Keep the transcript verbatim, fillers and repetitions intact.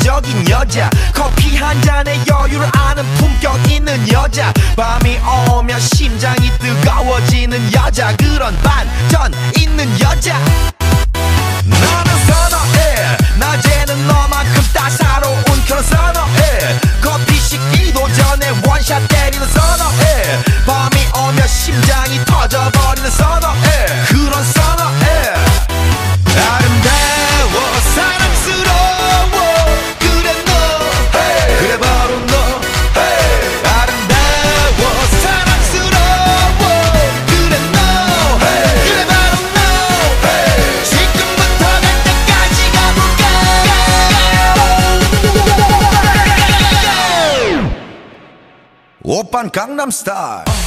매력적인 여자, 커피 한 잔에 여유를 아는 품격 있는 여자, 밤이 오면 심장이 뜨거워지는 여자, 그런 반전 있는 여자. 나는 선어해, 낮에는 너만큼 따사로운 그런 선어해, 커피 식기도 전에 원샷 때리는 선어해, 밤이 오면 심장이 터져버리는 선어해, 그런 선어해. 아름다워 사랑스러워 그래 너, hey. 그래 바로 너, hey. 아름다워 사랑스러워 그래 너, hey. 그래 바로 너, hey. 지금부터 갈 때까지 가볼까. 오빤 강남스타일.